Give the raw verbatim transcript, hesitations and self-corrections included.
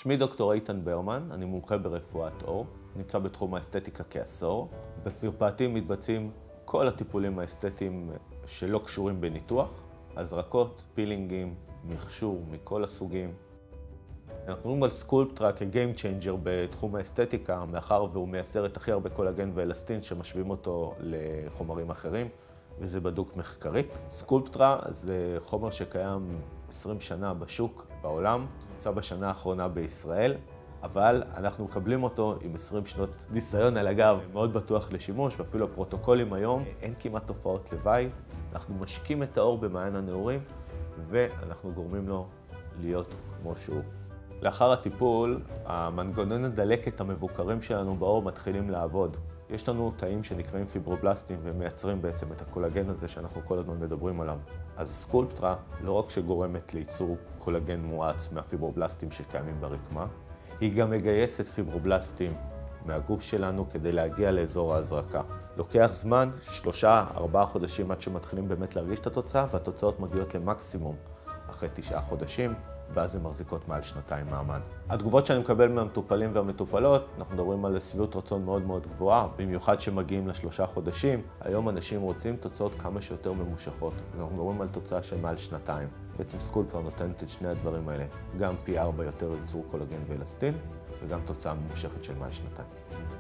שמי דוקטור איתן ברמן, אני מומחה ברפואת עור, נמצא בתחום האסתטיקה כעשור. במרפאתי מתבצעים כל הטיפולים האסתטיים שלא קשורים בניתוח, הזרקות, פילינגים, מכשור מכל הסוגים. אנחנו מדברים על סקולפטרה כ-game changer בתחום האסתטיקה, מאחר והוא מייצר את הכי הרבה קולגן ואלסטין שמשווים אותו לחומרים אחרים, וזה בדוק מחקרית. סקולפטרה זה חומר שקיים עשרים שנה בשוק בעולם, נמצא בשנה האחרונה בישראל, אבל אנחנו מקבלים אותו עם עשרים שנות ניסיון על הגב, מאוד בטוח לשימוש, ואפילו הפרוטוקולים היום, אין כמעט תופעות לוואי. אנחנו משקים את העור במעיין הנעורים, ואנחנו גורמים לו להיות כמו שהוא. לאחר הטיפול, המנגנוני הדלקת המבוקרים שלנו בעור מתחילים לעבוד. יש לנו תאים שנקראים פיברובלסטים ומייצרים בעצם את הקולגן הזה שאנחנו כל הזמן מדברים עליו. אז סקולפטרה לא רק שגורמת לייצור קולגן מואץ מהפיברובלסטים שקיימים ברקמה, היא גם מגייסת פיברובלסטים מהגוף שלנו כדי להגיע לאזור ההזרקה. לוקח זמן, שלושה, ארבעה חודשים עד שמתחילים באמת להרגיש את התוצאה, והתוצאות מגיעות למקסימום אחרי תשעה חודשים, ואז הן מחזיקות מעל שנתיים מעמד. התגובות שאני מקבל מהמטופלים והמטופלות, אנחנו מדברים על שביעות רצון מאוד מאוד גבוהה, במיוחד שמגיעים לשלושה חודשים. היום אנשים רוצים תוצאות כמה שיותר ממושכות. אנחנו מדברים על תוצאה של מעל שנתיים. בעצם סקולפטרה נותנת את שני הדברים האלה, גם פי ארבע יותר ייצור קולגן ואלסטין, וגם תוצאה ממושכת של מעל שנתיים.